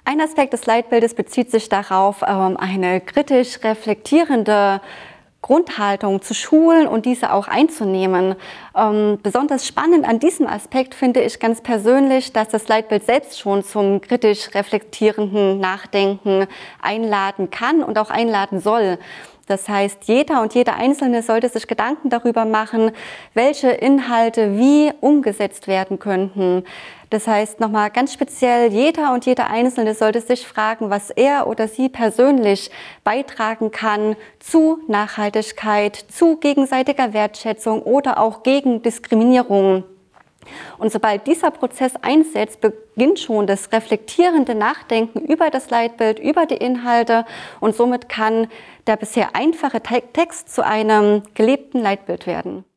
Ein Aspekt des Leitbildes bezieht sich darauf, eine kritisch reflektierende Grundhaltung zu schulen und diese auch einzunehmen. Besonders spannend an diesem Aspekt finde ich ganz persönlich, dass das Leitbild selbst schon zum kritisch reflektierenden Nachdenken einladen kann und auch einladen soll. Das heißt, jeder und jede Einzelne sollte sich Gedanken darüber machen, welche Inhalte wie umgesetzt werden könnten. Das heißt, nochmal ganz speziell, jeder und jede Einzelne sollte sich fragen, was er oder sie persönlich beitragen kann zu Nachhaltigkeit, zu gegenseitiger Wertschätzung oder auch gegen Diskriminierung. Und sobald dieser Prozess einsetzt, beginnt schon das reflektierende Nachdenken über das Leitbild, über die Inhalte und somit kann der bisher einfache Text zu einem gelebten Leitbild werden.